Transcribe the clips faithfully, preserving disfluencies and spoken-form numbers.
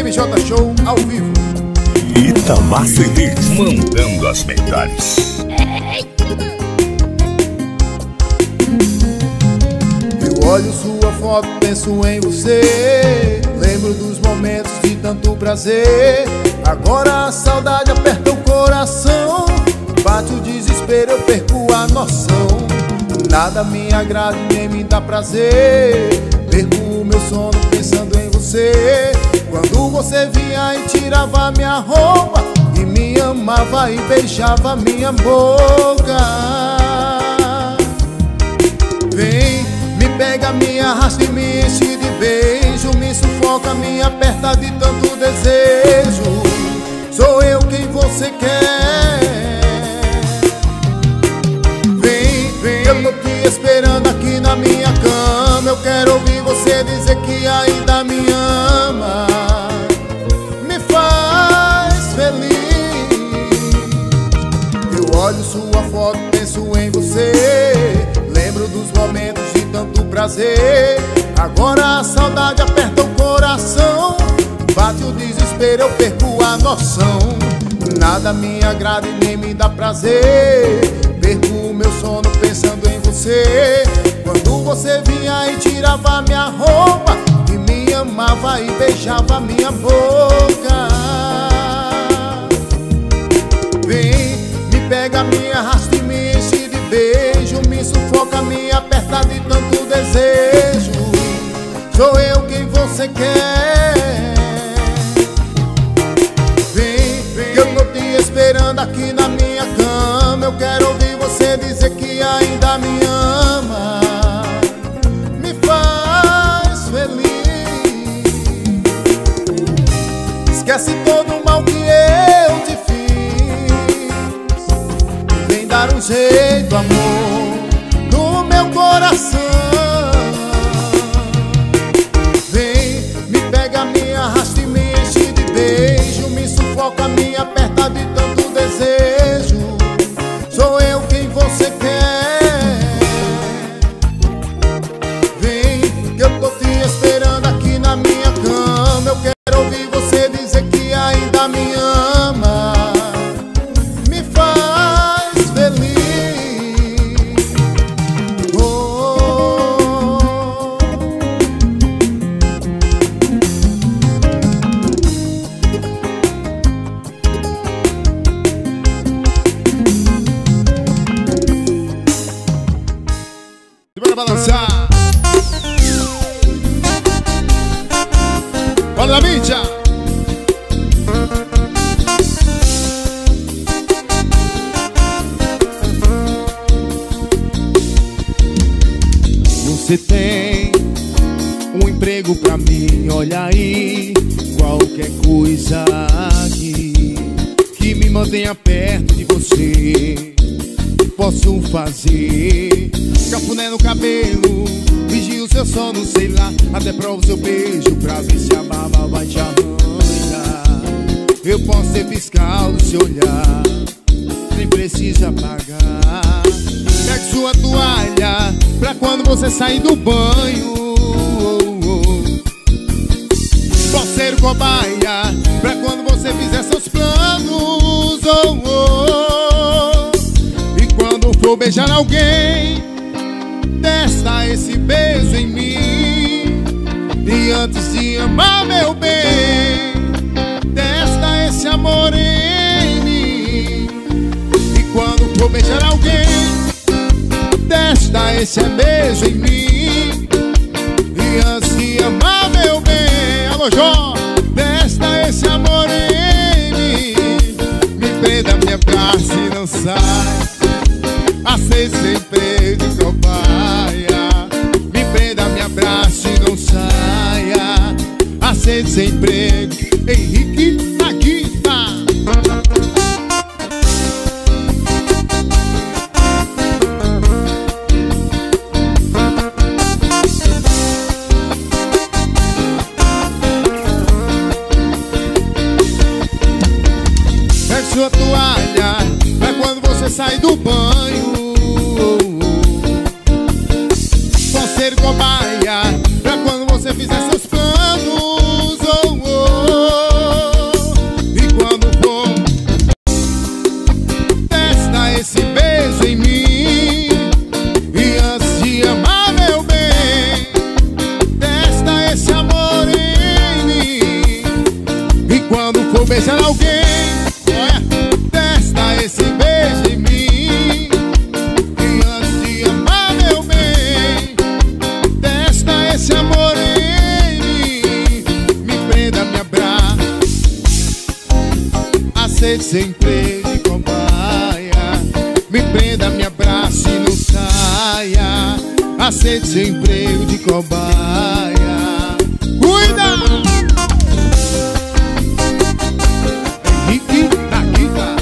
M J Show ao vivo. Itamar C Ds, mandando as melhores. Eu olho sua foto, penso em você. Lembro dos momentos de tanto prazer. Agora a saudade aperta o coração. Bate o desespero, eu perco a noção. Nada me agrada e nem me dá prazer. Perco o meu sono pensando em você. Quando você vinha e tirava minha roupa e me amava e beijava minha boca. Vem, me pega, me arrasta e me enche de beijo. Me sufoca, me aperta de tanto desejo. Sou eu quem você quer. Vem, vem, eu tô te esperando aqui na minha cama. Eu quero ouvir você dizer que ainda me ama. Me faz feliz. Eu olho sua foto, penso em você. Lembro dos momentos de tanto prazer. Agora a saudade aperta o coração. Bate o desespero, eu perco a noção. Nada me agrada e nem me dá prazer. Perco o meu sono pensando em você. Quando você vinha e tirava minha roupa e me amava e beijava minha boca. Vem, me pega, me arrasta e me enche de beijo. Me sufoca, me aperta de tanto desejo. Sou eu quem você quer. Vem, vem, eu tô te esperando aqui na minha cama. Eu quero ouvir você dizer que ainda me ama. Me faz feliz. Esquece todo o mal que eu te fiz. Vem dar um jeito, amor, no meu coração. Vem, me pega, me arrasta e me enche de beijo. Me sufoca, me aperta de tanto desejo. Sou eu quem você quer. Vem, que eu tô te esperando aqui na minha cama. Eu quero ouvir você dizer que ainda me ama. Me faz feliz. Oh. Bora balançar. Bora da mídia. Você tem um emprego pra mim, olha aí. Qualquer coisa aqui que me mantenha perto de você posso fazer. Cafuné no cabelo, vigio o seu sono, sei lá. Até provo o seu beijo pra ver se a baba vai te arranhar. Eu posso ser fiscal do seu olhar, nem precisa pagar. Pegue sua toalha pra quando você sair do banho. Posso ser cobaia pra quando você fizer seus planos. Oh, oh. E quando for beijar alguém, testa esse beijo em mim. E antes de amar, meu bem, testa esse amor em mim. E quando for beijar alguém, testa esse beijo em mim. E antes de amar, meu bem, alô Jó, testa esse amor em mim. Me prenda, me abraça e não sai. Aceite sem emprego de cobaia. Me prenda, me abraça e não saia. Aceite sem emprego. Henrique na guitarra. Pegue sua toalha pra quando você sai do banho. Posso ser cobaia pra quando você fizer seus planos. Oh, oh. sem freio de cobaia. Me prenda, me abrace e não saia. Aceite seu emprego de cobaia. Cuida! Henrique da Guita.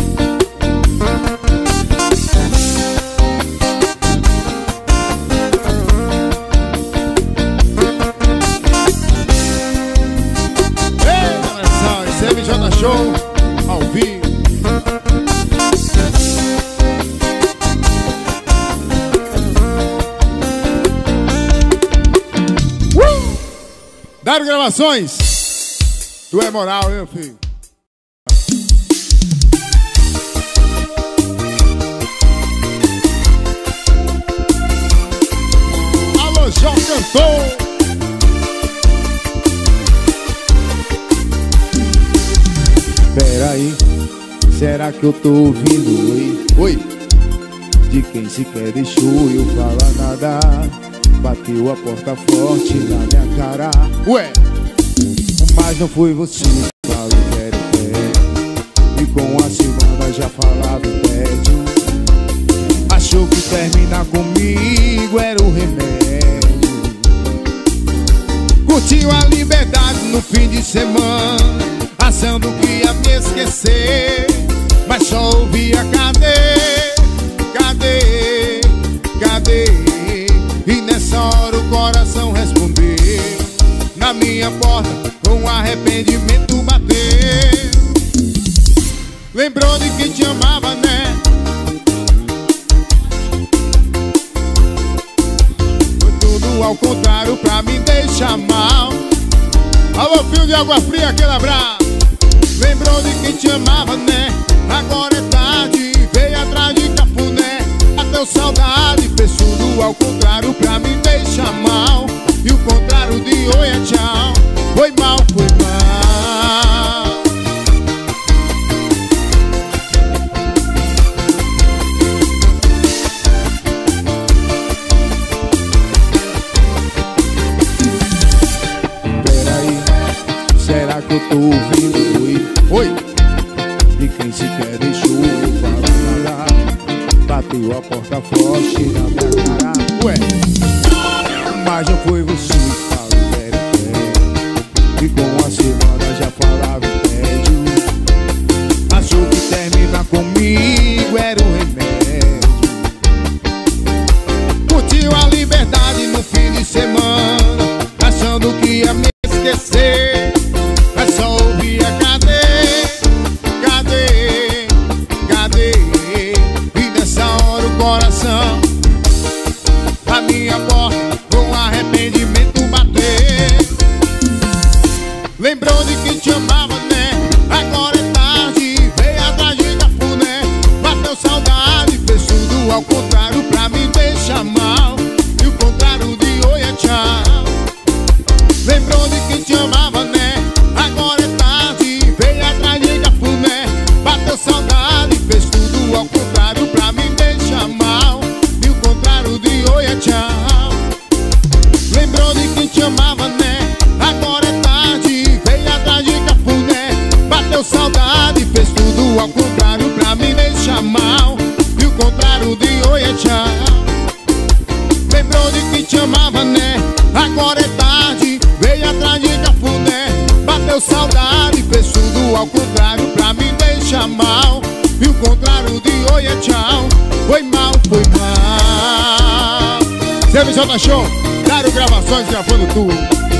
Ei, coração, esse é M J Show ao vivo. Dário Gravações, tu é moral, meu filho. Alô, João Cantor. Peraí, será que eu tô ouvindo? Oi, oi. De quem sequer deixou eu falar nada. Bateu a porta forte na minha cara. Ué, mas não foi você que falou que era pé. E com a semana já falava o tédio. Achou que terminar comigo era o remédio. Curtiu a liberdade no fim de semana, achando que ia me esquecer. Mas só ouvia cadê, cadê, cadê? E nessa hora o coração respondeu na minha porta, com arrependimento bateu. Lembrou de quem te amava, né? Foi tudo ao contrário pra me deixar mal. Alô, filho de água fria, aquele abraço. Lembrou de quem te amava, né? Agora é tarde, veio atrás de cafuné. Bateu saudade, fez tudo ao contrário pra me deixar mal. E o contrário de oi é tchau. Foi mal, foi mal. Peraí, será que eu tô ouvindo? Oi, oi. De quem sequer deixou eu falar nada. Bateu a porta forte na minha cara. Ué, mas não foi você que falou que era pé. E com a semana já falava o tédio. Achou que terminar comigo era o remédio. Curtiu a liberdade no fim de semana, achando que ia me esquecer. Mas só ouvia cadê, cadê, cadê? E nessa hora o coração a minha porta, com arrependimento bater. Lembrou de quem te amava, né? Agora é tarde, veio atrás de cafuné. Bateu saudade, fez tudo ao contrário pra me deixar mal. E o contrário de oi é tchau. Lembrou de quem te amava, né? Agora é tarde, veio atrás de cafuné. Bateu saudade, fez tudo ao contrário pra me deixar mal. E o contrário de oi é tchau. Lembrou de quem te amava, né? Agora é tarde, veio atrás de cafuné. Bateu saudade, fez tudo ao contrário pra me deixar mal. E o contrário de oi é tchau. Lembrou de quem te amava, né? Agora é tarde, veio atrás de cafuné. Bateu saudade, fez tudo ao contrário pra me deixar mal. E o contrário de oi é tchau. Foi mal, foi mal. C M J Show, Dário Gravações gravando tudo.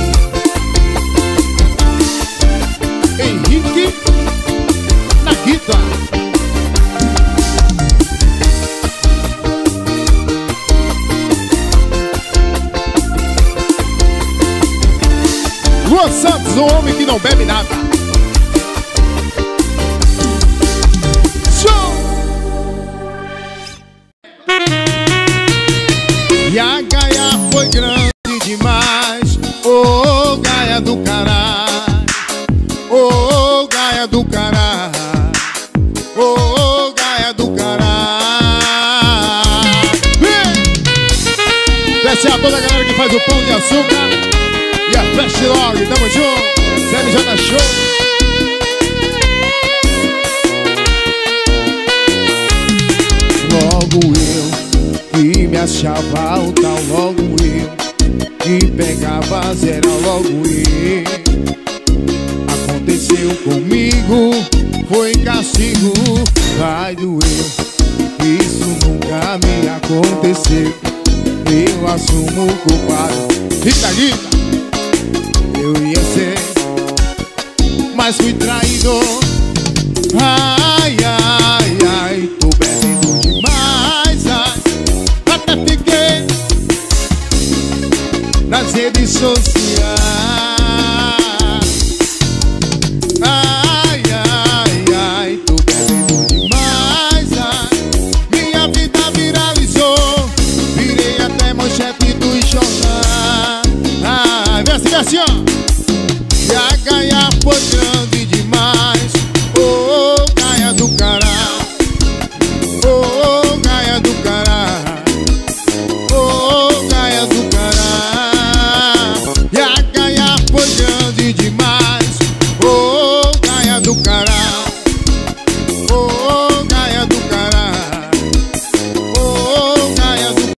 Henrique na guitarra. Luan Santos, o homem que não bebe nada. Show! E a gaia foi grande demais. Ô, oh, gaia do caralho. Ô, oh, gaia do caralho. Ô, oh, gaia do caralho. Desce a toda a galera que faz o pão de açúcar e a Fast Log, tamo junto. C M J Show. Logo eu que me achava alta, logo eu que pegava zero, logo eu. Aconteceu comigo, foi castigo, vai doer. Isso nunca me aconteceu, eu assumo o culpado. Rita, Rita, eu ia ser, mas fui traidor. Ai, ai, ai, tô bebendo demais, ai, até fiquei nas redes sociais. Ai, ai, ai, tô bebendo demais, ai, minha vida viralizou, virei até manchete do jornal. Ai, vem assim, vem assim, ó. E a ganhar foi grande demais. Oh, gaia do cará, oh, gaia do cará, oh, gaia do cará. E a gaia foi grande demais. Oh, gaia do cará, oh, gaia do cará, oh, gaia do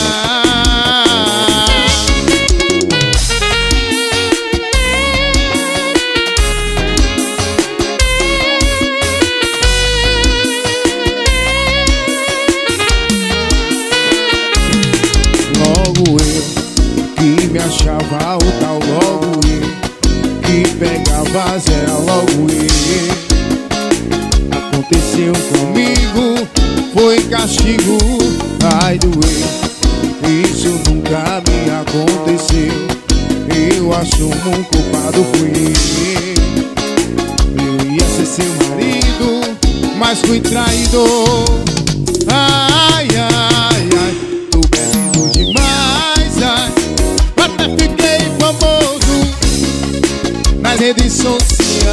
me achava alta, logo eu que pegava zero, logo eu. Aconteceu comigo, foi castigo, ai doeu. Isso nunca me aconteceu, eu assumo o culpado, fui eu. Eu ia ser seu marido, mas fui traidor. Ai, ai, ai, tô bebendo demais, ai, até fiquei famoso nas redes sociais.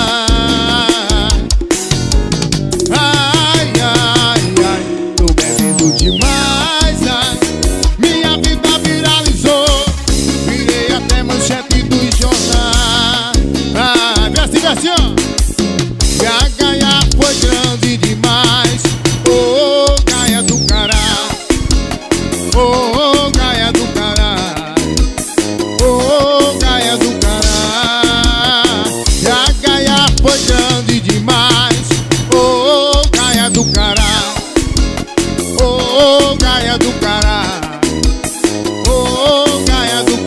Ai, ai, ai, tô bebendo demais, ai, minha vida viralizou, virei até manchete do jornal. Ai, vem assim, vem assim, ó. E a gaia foi grande demais. Oh, gaia do cará, oh, gaia do cará, oh, gaia do cará. E a gaia foi grande demais. Oh, gaia do cará, oh, gaia do cará, oh, gaia do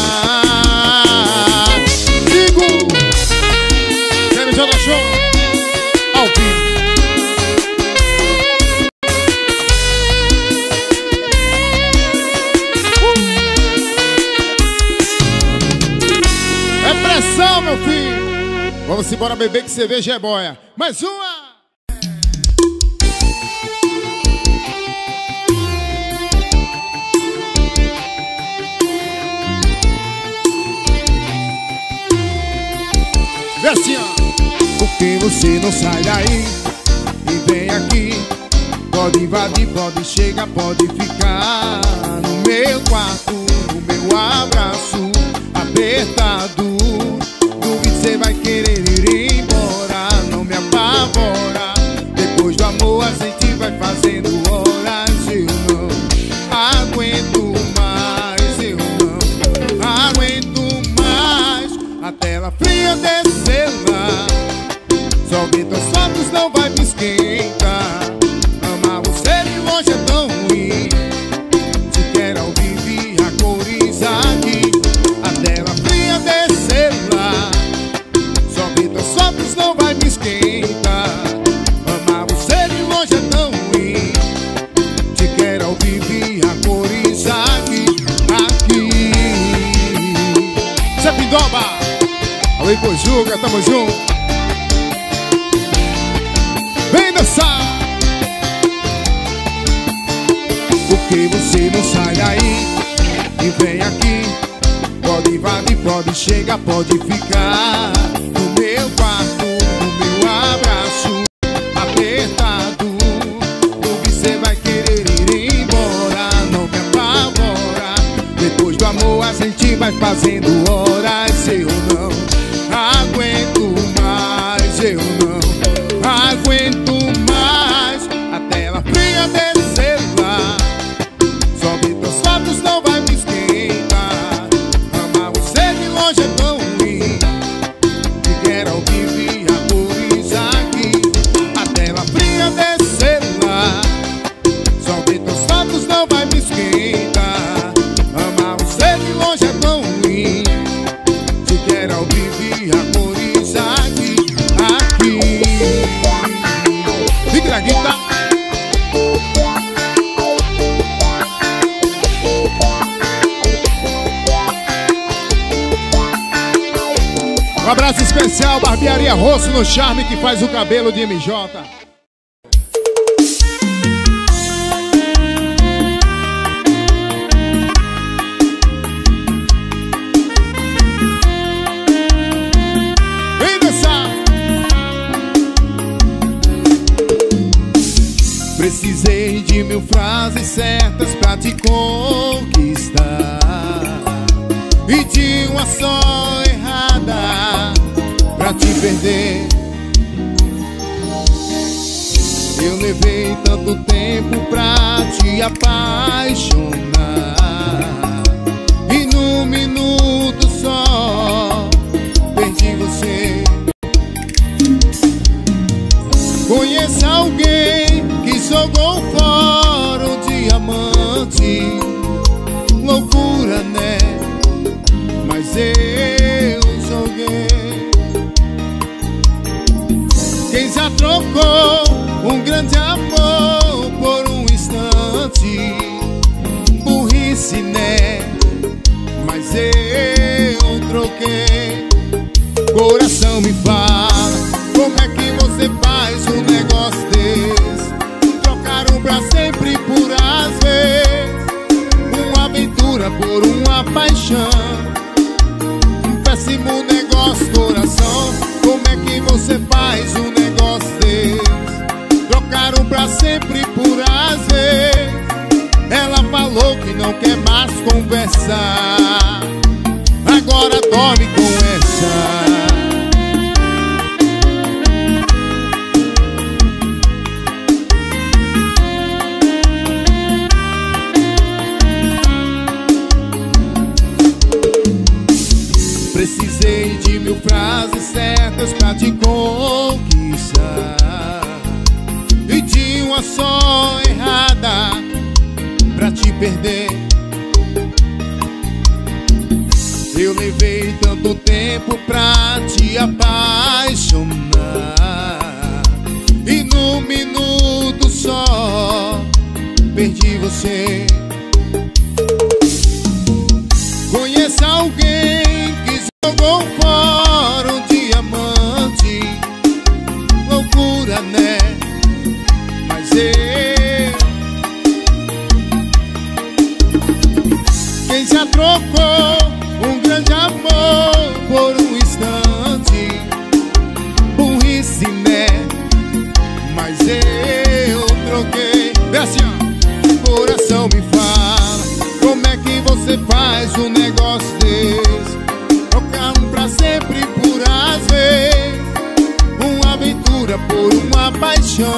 cará. Sigo, televisão da show, ao vivo. É pressão, meu filho. Vamos embora beber que cerveja é boia. Mais uma. Vê assim, ó. Por que você não sai daí e vem aqui? Pode invadir, pode chegar, pode ficar no meu quarto, no meu abraço apertado. Duvido você vai querer ir embora, não me apavora. Depois do amor a gente vai fazendo horas. Eu não aguento mais, eu não aguento mais. A tela fria desceu lá, só ver tuas fotos não vai me esquentar. Amar você de longe é tão ruim, se quer ao vivo a cores aqui. A tela fria desceu lá, só ver tuas fotos não vai me esquentar. Amar você de longe é tão ruim, se quer ao vivo a cores aqui, aqui. Zé Pindoba, alô Ipojuca, tamo junto. Vem dançar. Por que você não sai daí e vem aqui? Pode invadir, pode chegar, pode ficar no meu quarto, no meu abraço apertado. Duvido você vai querer ir embora, não me apavora. Depois do amor a gente vai fazendo horas. Eu não aguento mais, eu não aguento mais. A tela fria dele Um abraço especial, Barbearia Rosso no Charme, que faz o cabelo de M J. Vem dançar! Precisei de mil frases certas pra te conquistar e de uma só errada pra te perder. Eu levei tanto tempo pra te apaixonar e num minuto só perdi você. Conheça alguém que jogou fora um diamante. Loucura, né? Mas eu joguei. Quem já trocou um grande amor por um instante? Burrice, né? Mas eu troquei. Coração me fala, como é que você faz um negócio desse? Trocaram pra sempre por às vezes, uma aventura por uma paixão. Péssimo negócio, coração. Como é que você faz um negócio desse? Trocaram pra sempre por às vezes. Ela falou que não quer mais conversar, agora dorme com essa. Precisei de mil frases certas pra te conquistar e de uma só errada pra te perder. Eu levei tanto tempo pra te apaixonar e num minuto só perdi você. Conheça alguém que jogou fora um diamante. Loucura, né? Mas eu. Quem já trocou um grande amor por um instante? Burrice, né? Mas eu troquei. Vê assim, ó. Coração me fala, como é que você faz um negócio desse? Trocaram pra sempre por às vezes, uma aventura por uma paixão.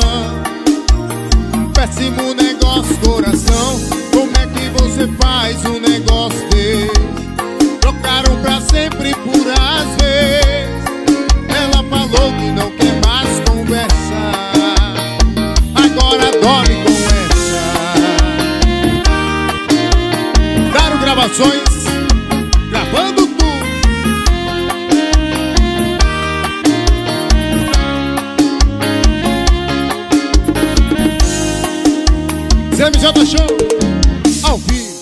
Péssimo negócio, coração. Como é que você faz um negócio desse? Trocaram pra sempre por às vezes. Ela falou que não quer mais conversar, agora dorme com essa. Daro Gravações, gravando tudo. M J Show, ao vivo.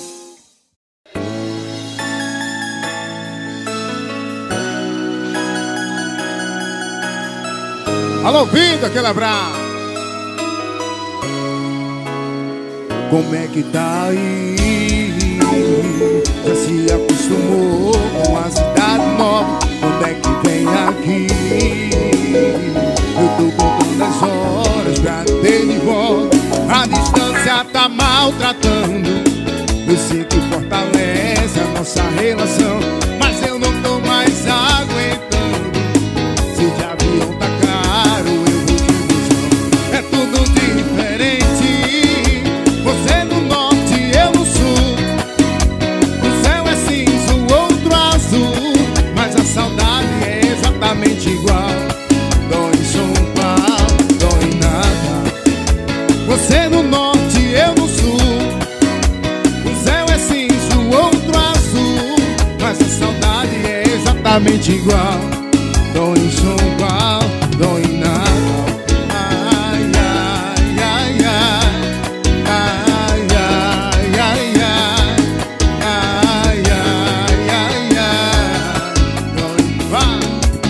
Alô, vida, aquele abraço. Como é que tá aí? Já se acostumou com a cidade nova? Quando é que vem aqui? Eu tô contando as horas pra ter de volta. A distância tá maltratando. Eu sei que fortalece a nossa relação, mas eu não tô mais aguentando. Se de avião tá caro, eu vou de busão. É tudo diferente. Você no norte, eu no sul. O céu é cinza, o outro azul, mas a saudade é exatamente igual. Dói em São Paulo, dói em nada. Você no norte, eu no sul. O céu é cinza, o outro azul, mas a saudade é exatamente igual. Dói em São Paulo, dói em nada. Ai, ai, ai, ai. Ai, ai, ai, ai. Ai, ai, ai, ai. Dói, vai.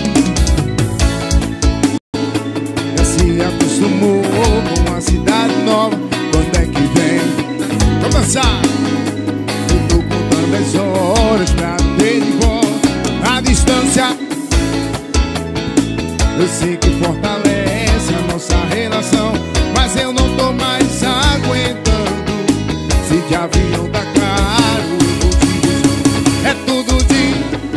sei que fortalece a nossa relação, mas eu não tô mais aguentando. Se de avião tá caro, eu te dizer, é tudo de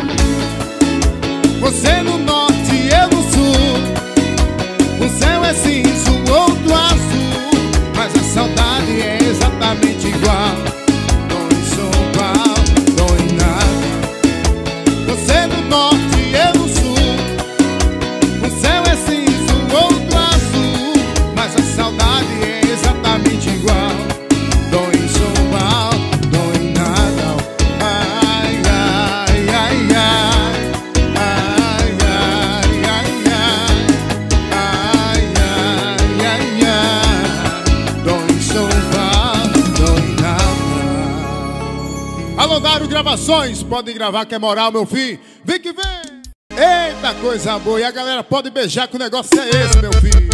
você no norte, eu no sul. Um céu é cinza, o outro azul, mas a saudade é exatamente igual. Tô em São Paulo, tô em nada. Você no norte, eu no sul. Um céu é cinza, o outro azul, mas a saudade é exatamente igual. Tô em São Paulo, tô em nada. Ai, ai, ai, ai. Ai, ai, ai, ai. Ai, ai, ai, ai. Tô em São Paulo, tô em nada. Alô, Dário Gravações, podem gravar que é moral, meu filho. Vem que vem. Eita, coisa boa. E a galera pode beijar que o negócio é esse, meu filho.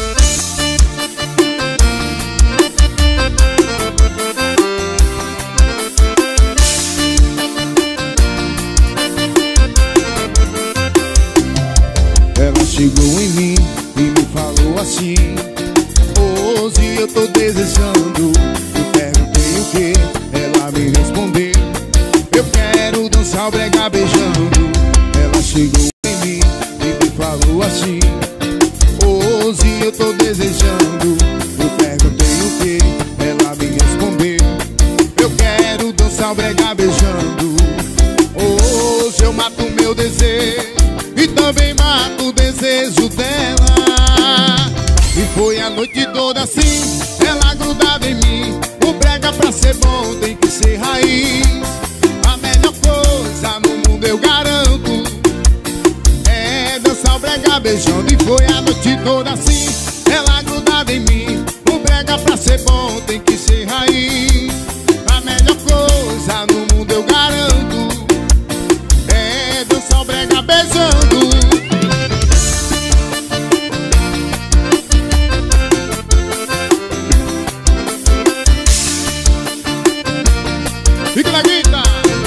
Ela chegou em mim e me falou assim: hoje eu tô desejando. Eu perguntei o que, ela me respondeu: eu quero dançar o brega beijando. Ela chegou em mim e me falou assim: hoje eu tô desejando. Eu perguntei o que, ela me respondeu: eu quero dançar o brega beijando. Hoje eu mato o meu desejo e também mato o desejo dela. E foi a noite toda assim, ela grudava em mim. O brega pra ser bom tem que ser raiz. A melhor coisa no mundo eu garanto é dançar o brega beijando. E foi a noite toda assim, ela grudava em mim. O brega pra ser bom tem que ser raiz. A melhor coisa no mundo eu garanto é dançar o brega beijando. Fica na guita.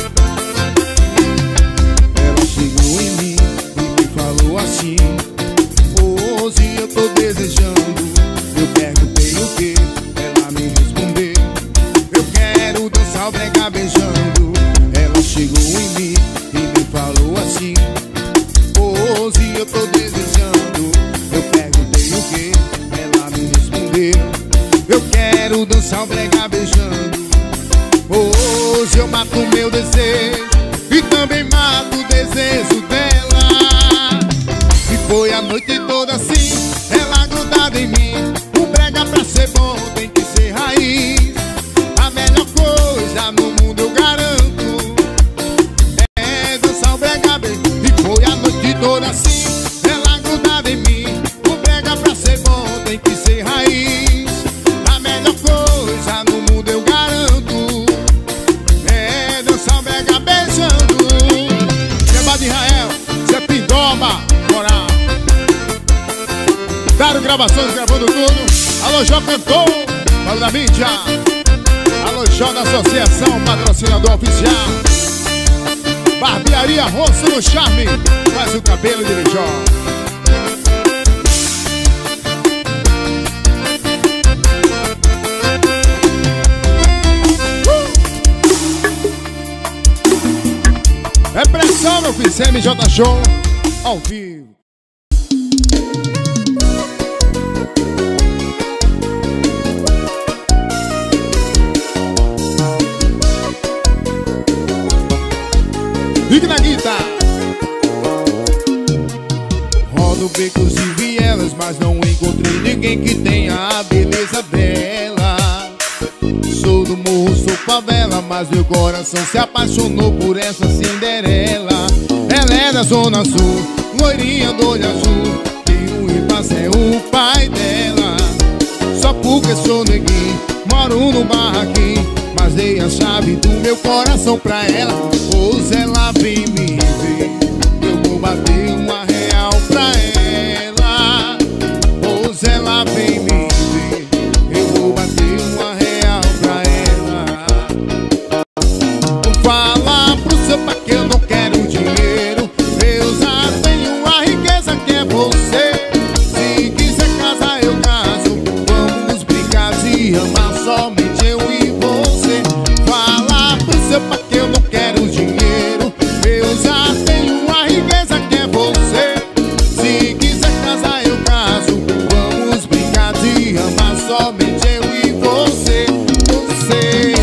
Ela chegou em mim e me falou assim: hoje eu tô desejando. Eu perguntei o que, ela me respondeu: eu quero dançar o brega beijando. Ela chegou em mim e me falou assim: hoje eu tô desejando. Eu perguntei o que, ela me respondeu: eu quero dançar o brega beijando. Hoje eu mato o meu desejo e também mato o desejo dela. E foi a noite toda assim, ela grudada em mim. O brega pra ser bom tem que ser raiz. A melhor coisa no mundo eu garanto é dançar o brega bem. E foi a noite toda assim, ela grudada em mim. O brega pra ser bom tem que ser raiz. A melhor coisa no mundo eu garanto é dançar o brega beijando. Seba de Israel, Zé Pindoma, moral. Dário Gravações gravando tudo. Alô, Jó Cantor, Paulo da mídia. Alô, Jó da Associação, patrocinador oficial. Barbearia Rosso no Charme, faz o cabelo de Jó. É pressão, meu filho, C M J Show, ao vivo. Fique na guitarra. Rodo becos e vielas, mas não encontrei ninguém que tenha a beleza dela. Sou do morro, sou favela, mas meu coração se apaixonou por essa Cinderela. Ela é da Zona Sul, loirinha do olho azul, e o Ipaça é o pai dela. Só porque sou neguinho, moro no barraquinho, mas dei a chave do meu coração pra ela. Hoje ela vem me ver, eu vou bater uma real pra ela. Hoje ela vem me ver, eu vou bater uma real pra ela. Fala pro seu pai que eu não quero dinheiro, eu já tenho a riqueza que é você. Eu já tenho uma riqueza que é você. Se quiser casar eu caso. Vamos brincar de amar somente eu e você. Você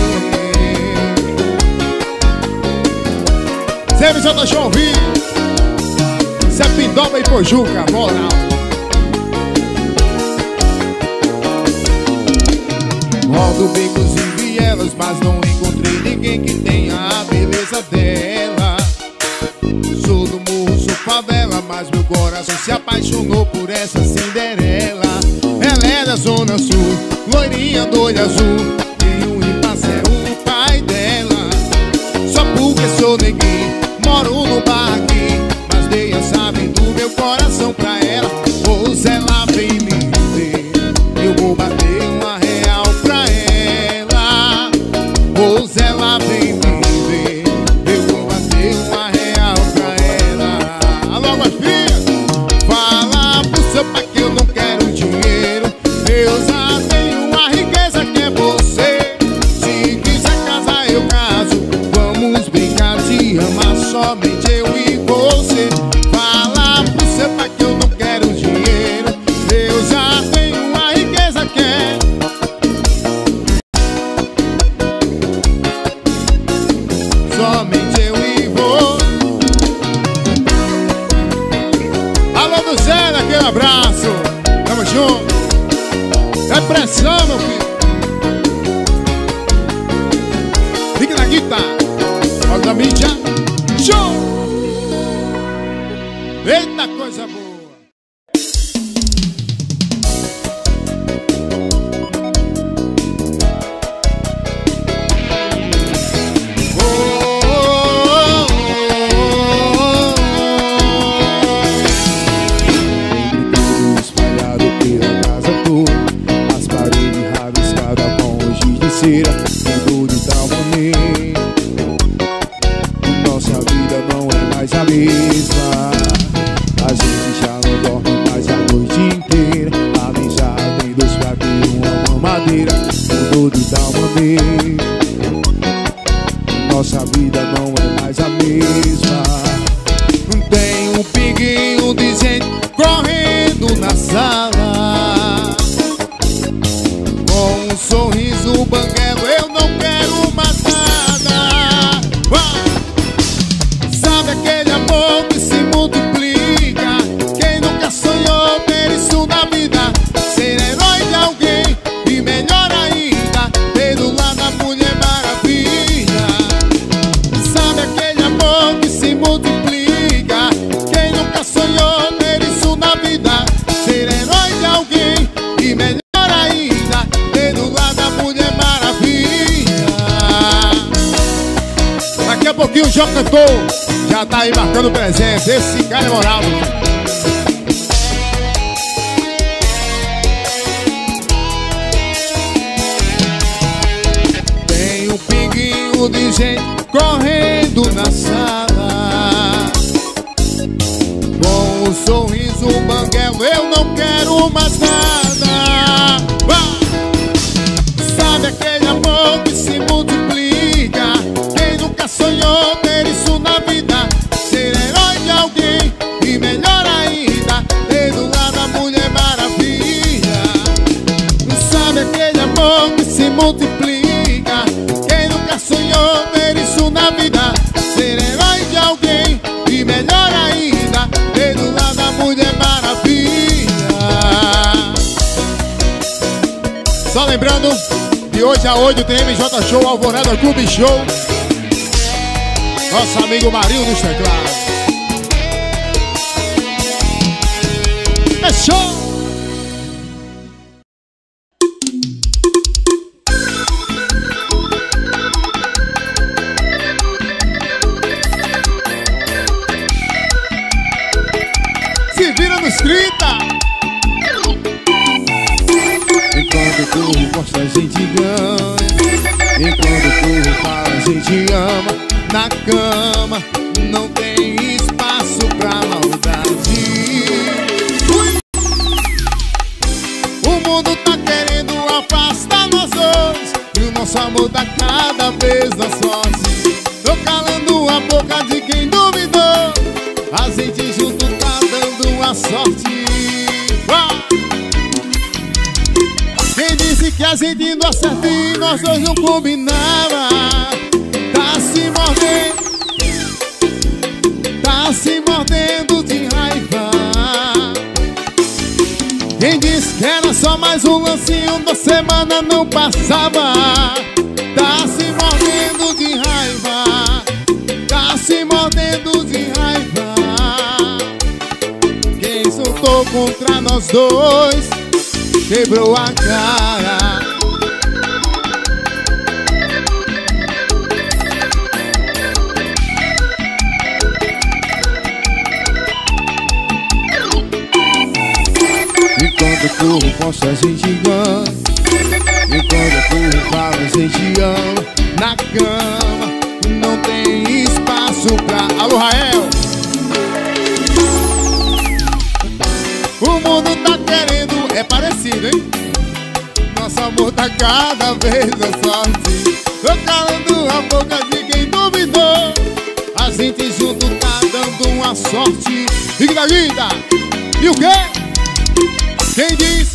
Sempre já tá chovendo. Zé Pindoba e Pojuca, moral. Rodo becos e vielas, mas não encontrei ninguém que tenha a beleza dela. Sou do morro, sou favela, mas meu coração se apaixonou por essa Cinderela. Ela é da zona sul, loirinha do olho azul. Tem um impasse, é o pai dela. Só porque sou neguinho, moro no bar aqui, mas dei a chave do meu coração pra ela. Pois ela vem me ver, eu vou bater uma real pra ela. Pois ela vem me ver, eu vou bater uma real pra ela. Alô, minha filha, fala pro seu pai que eu não quero dinheiro. Eu já tenho uma riqueza que é você. Se quiser casar eu caso. Vamos brincar de amar somente eu e você. Fala pro seu pai que eu não quero dinheiro. Eu já tenho uma riqueza que é somente eu e você. Alô do Zé, aquele abraço. Tamo junto. É pressão, meu filho. Liga na guitarra. Olha da mídia. Show! Eita coisa boa. Oh, oh, oh, oh. Tudo espalhado pela casa toda, as paredes rabiscadas com giz de cera, tudo de tal maneira. Nossa vida não é mais a mesma. A gente já não dorme mais a noite inteira. Ali já tem dois pratos e uma mamadeira, tudo de tal maneira. Nossa vida não é mais a mesma. Tem um pinguinho de gente correndo na sala, com um sorriso banguelo, eu não quero mais nada. Uau! Sabe aquele amor que se multiplica? Quem nunca sonhou ter isso na vida? Ser herói de alguém e melhor ainda, ter do lado a Mulher Maravilha. Sabe aquele amor que se multiplica? Quem nunca sonhou ter isso na vida? Ser herói de alguém e melhor ainda, ter do lado a Mulher Maravilha. Daqui a pouquinho o João cantou, já tá aí marcando presença. Esse cara é moral. Tem um pinguinho de gente correndo na sala, com um sorriso banguelo, eu não quero mais nada. Ah! Sabe aquele amor que se multiplica? Quem nunca sonhou ter isso na vida? Ser herói de alguém e melhor ainda, ter do lado a Mulher Maravilha. Sabe aquele amor que se multiplica? Quem nunca sonhou ter isso na vida? Ser herói de alguém e melhor ainda, ter do lado a Mulher Maravilha. Só lembrando que hoje a hoje tem M J Show, Alvorada Clube Show. Nosso amigo Marinho dos teclados. É show! Se vira nos trinta! Enquanto o corpo mostra a gente ganha, enquanto o corpo fala a gente ama. Na cama não tem espaço pra maldade. Ui! O mundo tá querendo afastar nós dois, e o nosso amor tá cada vez mais forte. Tô calando a boca de quem duvida. A gente junto tá dando uma sorte. Uau! Quem disse que a gente não acerta e nós dois não combinava? Tá se mordendo, tá se mordendo de raiva. Quem disse que era só mais um lancinho da semana não passava? Tá se mordendo de raiva, tá se mordendo de raiva. Quem soltou contra nós dois quebrou a cara. Enquanto eu corro, posso a gente ganha. Enquanto eu corro, falo, a gente ama. Na cama não tem espaço pra... Alô, Rael! O mundo tá querendo... É parecido, hein? Nosso amor tá cada vez mais forte. Tô calando a boca de quem duvidou. A gente junto tá dando uma sorte. Linda, linda! E o quê? Quem diz?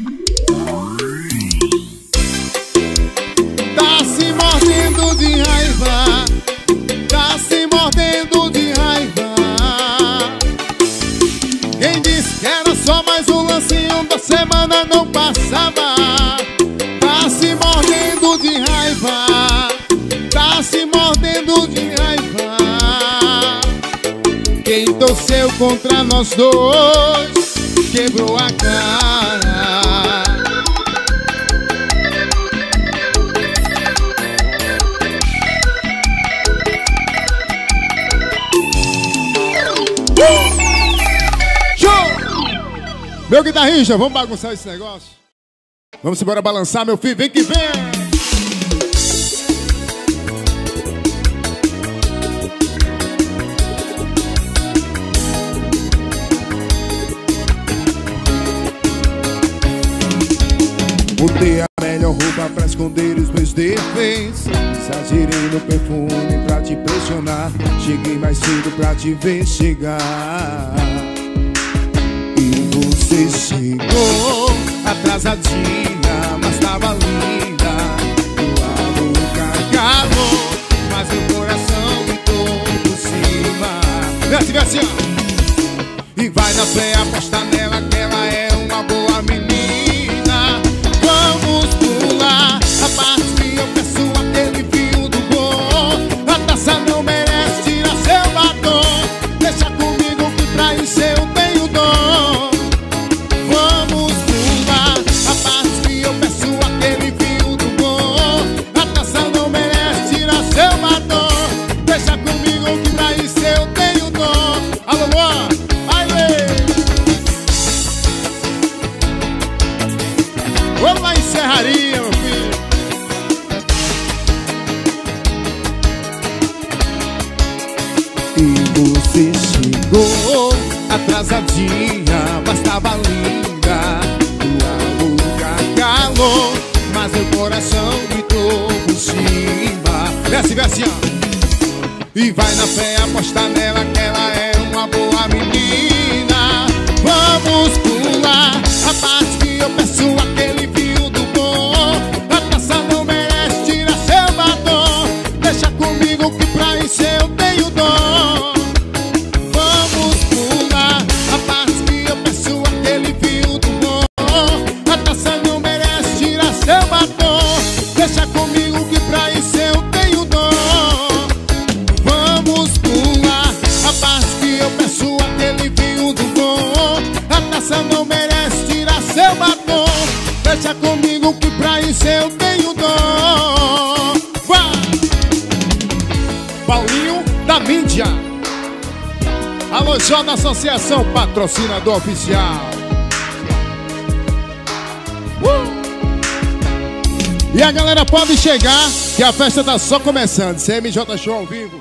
Tá se mordendo de raiva, tá se mordendo de raiva. Quem disse que era só mais um lancinho da semana não passava? Tá se mordendo de raiva, tá se mordendo de raiva. Quem torceu contra nós dois quebrou a cara. Meu guitarrista, vamos bagunçar esse negócio? Vamos embora balançar, meu filho, vem que vem! Botei a melhor roupa pra esconder os meus defeitos. Exagerei no perfume pra te impressionar. Cheguei mais cedo pra te ver chegar. Você chegou atrasadinha, mas tava linda. Tua boca calou, mas o coração gritou por cima. Desce, desce, ó. E vai na fé apostar nela que ela é uma boa menina. Vamos pular a parte que eu peço aquele fio do bom. A taça não merece tirar seu batom. Deixa comigo que pra isso eu tenho dom. Vamos lá em Serraria, meu filho. E você chegou atrasadinha, mas tava linda. Tua boca calou, mas meu coração gritou por cima. Desce, desce, ó. E vai na fé apostar nela que ela é uma boa menina. Vamos pular a parte que eu peço aquele fio do bom. A taça não merece tirar seu batom. Deixa comigo que pra isso eu tenho dom. Vamos pular a parte que eu peço aquele fio do bom. A taça não merece tirar seu batom. Deixa comigo que pra isso eu tenho dom. Vamos pular a parte que eu peço aquele fio do bom. A taça não merece tirar seu batom. Deixa comigo que pra isso eu tenho dom. Vai! Paulinho da mídia. Alô, Jó da Associação, patrocinador oficial. Uh! E a galera pode chegar, que a festa tá só começando. C M J Show ao vivo.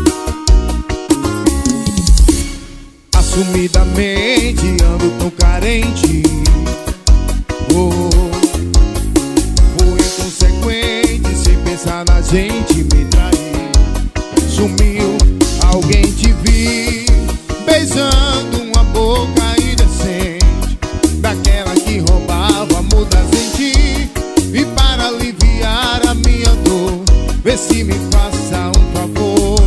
Assumidamente ando tão carente. mente. Oh, foi inconsequente, sem pensar na gente, me trair. Sumiu, alguém te vi beijando uma boca indecente, daquela que roubava amor da gente. E para aliviar a minha dor, vê se me faça um favor.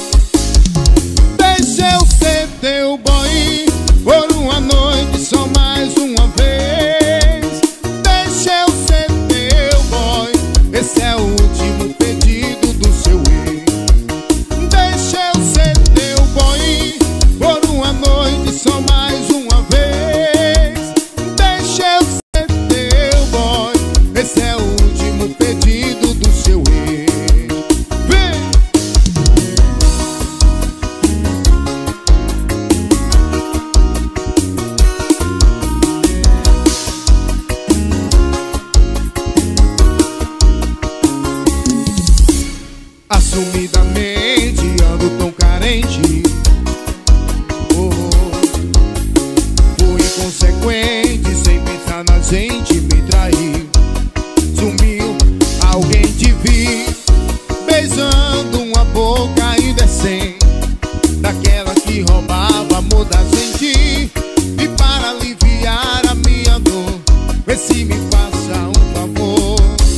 Deixa eu ser teu boy por uma noite, só mais uma vez. Deixa eu ser teu boy, esse é o último pedido do seu ex. Deixa eu ser teu boy por uma noite, só mais uma vez. Deixa eu ser teu boy, esse é o último pedido do seu ex. Vem! Assumidamente ando tão carente. Oh, fui inconsequente, sem pensar na gente, me traí. Sumiu, alguém te vi beijando uma boca indecente, daquela que roubava amor da gente. E para aliviar a minha dor, vê se me faça um favor.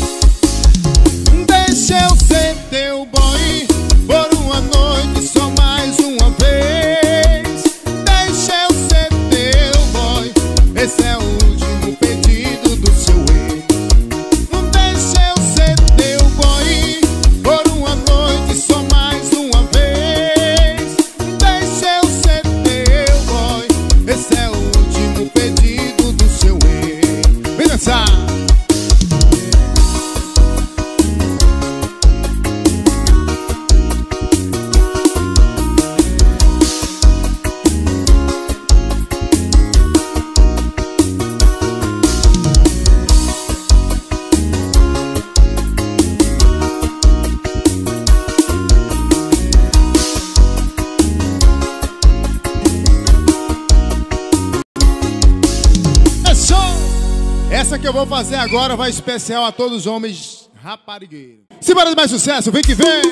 Deixa eu ser teu boy por uma noite, só mais uma vez. Deixa eu ser teu boy, esse é o último pedido do seu ex. Deixa eu ser teu boy por uma noite, só mais uma vez. Deixa eu ser teu boy, esse é o último pedido do seu ex. Vem dançar! Essa que eu vou fazer agora vai especial a todos os homens raparigueiros. Simbora de mais sucesso, vem que vem!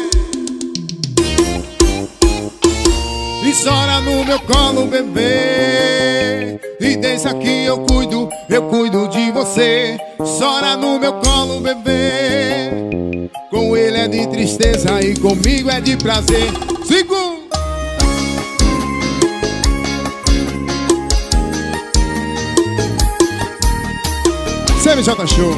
E chora no meu colo, bebê, e deixa que eu cuido, eu cuido de você. Chora no meu colo, bebê, com ele é de tristeza e comigo é de prazer. Segundo! C M J Show.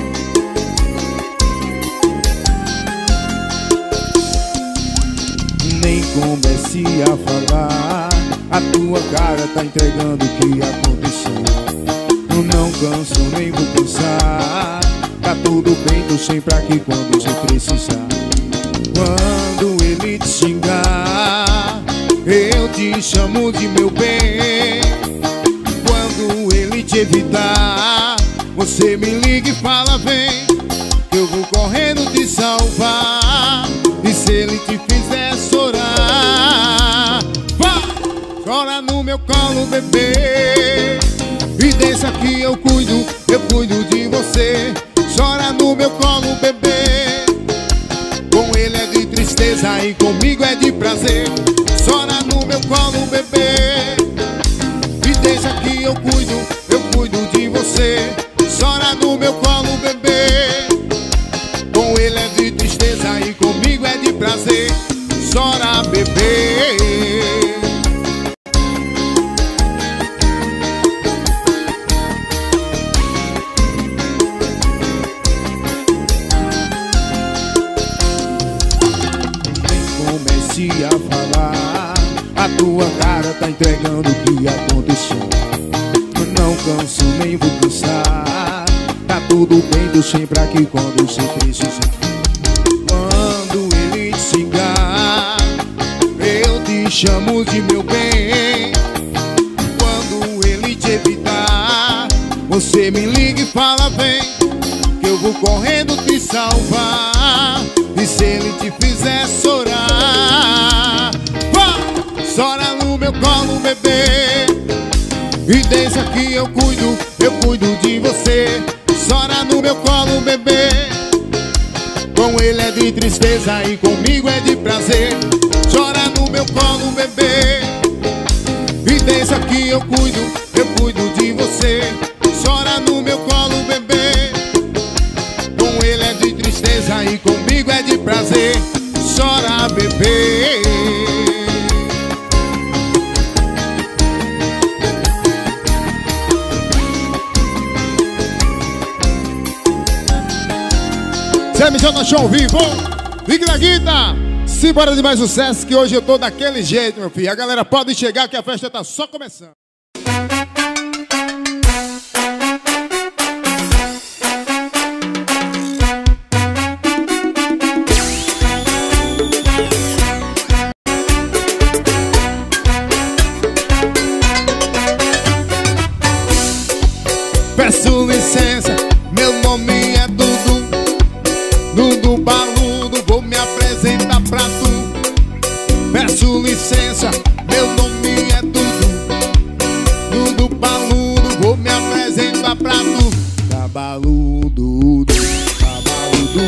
Nem comece a falar, a tua cara tá entregando o que aconteceu. Eu não canso nem vou pensar, tá tudo bem, tô sempre aqui quando você precisar. Quando ele te xingar, eu te chamo de meu bem. Quando ele te evitar, você me liga e fala vem, eu vou correndo te salvar. E se ele te fizer chorar, vá, chora no meu colo, bebê, e deixa que eu cuido, eu cuido de você. Chora no meu colo, bebê, com ele é de tristeza e comigo é de prazer. Chora no meu colo, bebê, e deixa que eu cuido, eu cuido de você. Chora no meu colo, bebê, com ele é de tristeza e comigo é de prazer. Chora, bebê. Nem comece a falar, a tua cara tá entregando o que aconteceu. Eu não canso nem vou cansar, tá tudo bem, tô sempre aqui quando você precisar. Quando ele te xingar, eu te chamo de meu bem. Quando ele te evitar, você me liga e fala vem, que eu vou correndo te salvar. E se ele te fizer chorar, vá, chora no meu colo, bebê, E deixa que eu cuido, eu cuido de você. Chora no meu colo, bebê. Com ele é de tristeza e comigo é de prazer. Chora no meu colo, bebê. E deixa que eu cuido, eu cuido de você. Chora no meu colo, bebê. Com ele é de tristeza e comigo é de prazer. Chora, bebê. Zé Mijona Show ao vivo. Ligue na guita. Simbora de mais sucesso, que hoje eu tô daquele jeito, meu filho. A galera pode chegar que a festa tá só começando. Peço licença, meu nome é Dudu, Dudu Baludo, vou me apresentar pra tu. Peço licença, meu nome é Dudu, Dudu Baludo, vou me apresentar pra tu. Cabaludo, cabaludo,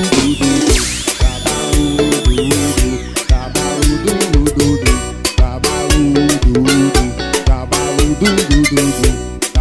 cabaludo, cabaludo, cabaludo,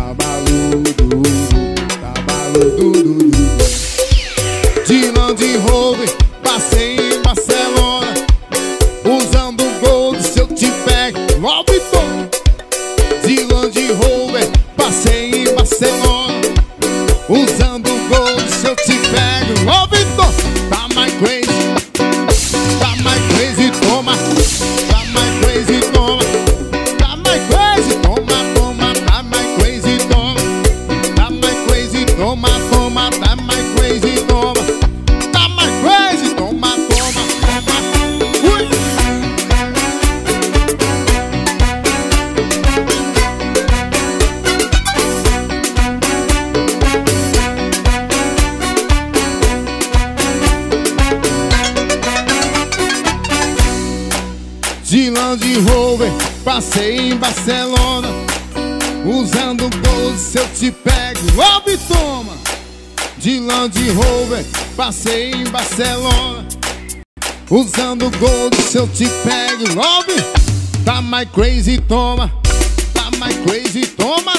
de Land Rover, passei em Barcelona, usando Gold, se eu te pego, ó Vitor. De Land Rover, passei em Barcelona, usando Gold, se eu te pego, ó Vitor. Tá mais crazy, tá mais crazy, toma. Tá mais crazy, toma. Tá mais crazy, toma, toma. Tá mais crazy, toma. Tá mais crazy, toma, toma. Tá mais crazy, toma. Tá mais crazy, toma, toma, toma. Ui. De Land Rover, passei em Barcelona, usando Gold, se eu te pego, ó toma. De Land Rover, passei em Barcelona, usando Gold, se eu te pego, love. Tá mais crazy, toma. Tá mais crazy, toma.